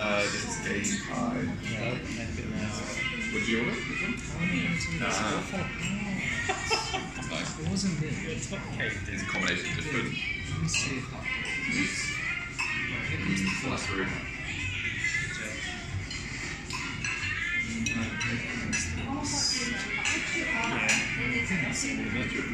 This is game pie. Would you order? Nice. It wasn't me. It's a combination of different. Let me see if Mushroom. I think that's all of it.